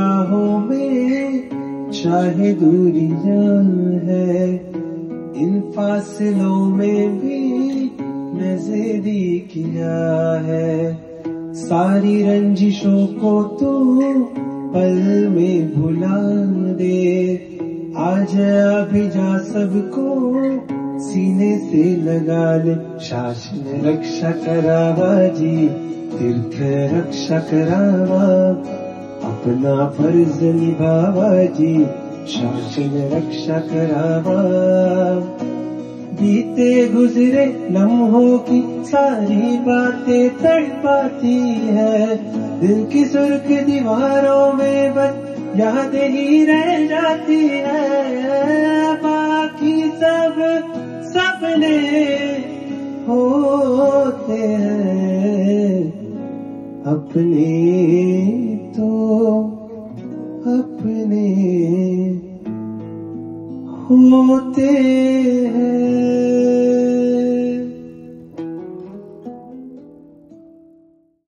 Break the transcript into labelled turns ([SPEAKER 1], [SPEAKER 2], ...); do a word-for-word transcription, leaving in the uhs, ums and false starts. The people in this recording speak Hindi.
[SPEAKER 1] राहों में चाहे दूरियां है, इन फासलों में भी नजदीकिया है। सारी रंजिशों को तू पल में भुला दे, आज अभी जा सबको सीने से लगा ले। शासन रक्षा करावा जी, तीर्थ रक्षा करावा, अपना फर्ज निभावा जी, शासन रक्षा करावा। बीते गुजरे लम्हों की सारी बातें तड़पाती है, दिल की सुर्ख दीवारों में बस यादें ही रह जाती है। बाकी सब सपने होते हैं, अपने तो अपने होते हैं।